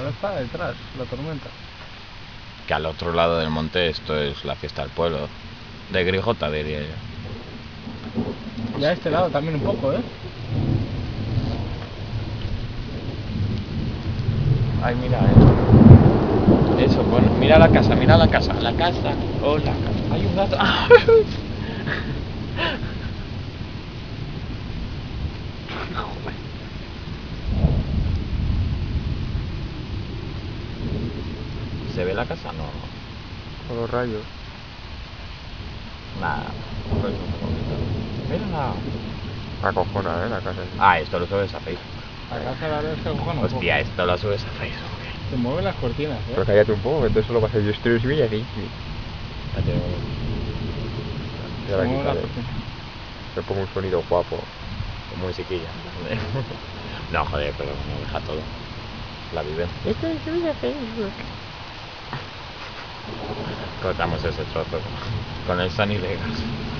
Ahora está detrás, la tormenta. Que al otro lado del monte esto es la fiesta del pueblo. De Grijota, diría yo. Y a este lado también un poco, ¿eh? Ay, mira, eso, bueno, mira la casa, mira la casa. La casa, oh, la casa. Hay un gato. ¿Se ve la casa? No. Con los rayos. Nada, pues un poquito. Mira. Acojona, la casa. Ah, esto lo subes a Facebook. La casa la verdad es que cojones un Hostia, poco. esto lo subes a Facebook. Se mueven las cortinas, ¿eh? Pero cállate un poco, que entonces solo va a ser yo estoy bien así. Se mueven las cortinas. Le pongo un sonido guapo. Musiquilla. No, joder, pero no deja todo. La vivencia. Esto es subir a Facebook. Cortamos ese trozo con el Sunny Vegas.